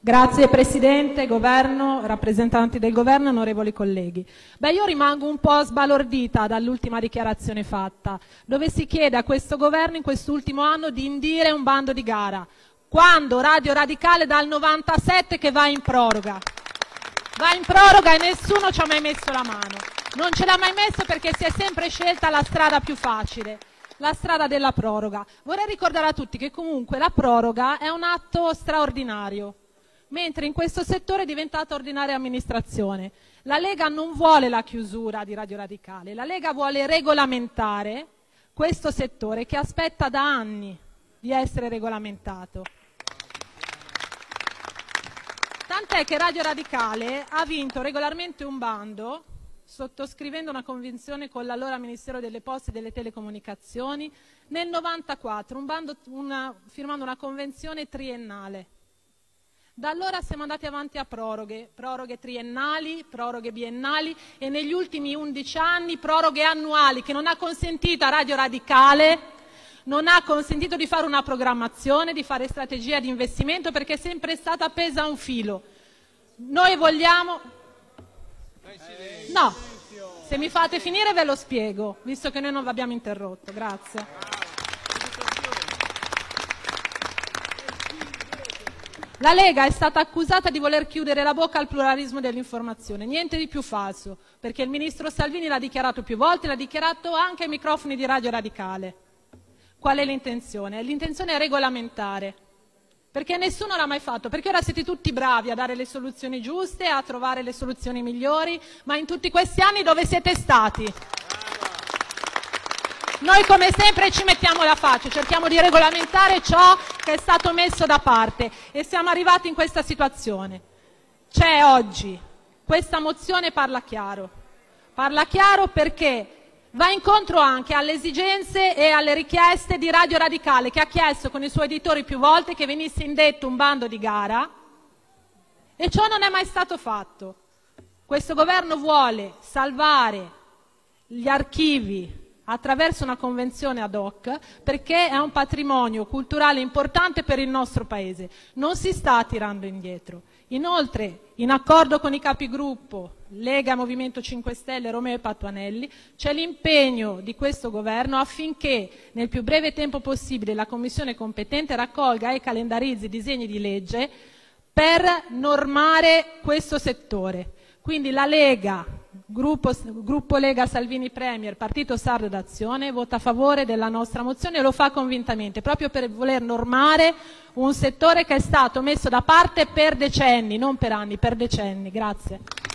Grazie Presidente, Governo, rappresentanti del Governo, onorevoli colleghi. Io rimango un po' sbalordita dall'ultima dichiarazione fatta, dove si chiede a questo Governo in quest'ultimo anno di indire un bando di gara, quando Radio Radicale dal 97 che va in proroga. Va in proroga e nessuno ci ha mai messo la mano. Non ce l'ha mai messo perché si è sempre scelta la strada più facile, la strada della proroga. Vorrei ricordare a tutti che comunque la proroga è un atto straordinario, mentre in questo settore è diventata ordinaria amministrazione. La Lega non vuole la chiusura di Radio Radicale, la Lega vuole regolamentare questo settore che aspetta da anni di essere regolamentato. Tant'è che Radio Radicale ha vinto regolarmente un bando, sottoscrivendo una convenzione con l'allora Ministero delle Poste e delle Telecomunicazioni nel 94, firmando una convenzione triennale. Da allora siamo andati avanti a proroghe triennali, proroghe biennali e negli ultimi 11 anni proroghe annuali, che non ha consentito a Radio Radicale, non ha consentito di fare una programmazione, di fare strategia di investimento, perché è sempre stata appesa a un filo. Noi vogliamo... No, se mi fate finire ve lo spiego, visto che noi non vi abbiamo interrotto. Grazie. La Lega è stata accusata di voler chiudere la bocca al pluralismo dell'informazione, niente di più falso, perché il ministro Salvini l'ha dichiarato più volte, l'ha dichiarato anche ai microfoni di Radio Radicale. Qual è l'intenzione? L'intenzione è regolamentare, perché nessuno l'ha mai fatto, perché ora siete tutti bravi a dare le soluzioni giuste, a trovare le soluzioni migliori, ma in tutti questi anni dove siete stati? Noi come sempre ci mettiamo la faccia, cerchiamo di regolamentare ciò che è stato messo da parte e siamo arrivati in questa situazione. C'è oggi, questa mozione parla chiaro perché va incontro anche alle esigenze e alle richieste di Radio Radicale, che ha chiesto con i suoi editori più volte che venisse indetto un bando di gara e ciò non è mai stato fatto. Questo governo vuole salvare gli archivi attraverso una convenzione ad hoc, perché è un patrimonio culturale importante per il nostro Paese. Non si sta tirando indietro. Inoltre, in accordo con i capigruppo Lega, Movimento 5 Stelle, Romeo e Patuanelli, c'è l'impegno di questo Governo affinché nel più breve tempo possibile la Commissione competente raccolga e calendarizzi disegni di legge per normare questo settore. Quindi la Lega, Gruppo Lega Salvini Premier, Partito Sardo d'Azione, vota a favore della nostra mozione e lo fa convintamente, proprio per voler normare un settore che è stato messo da parte per decenni, non per anni, per decenni. Grazie.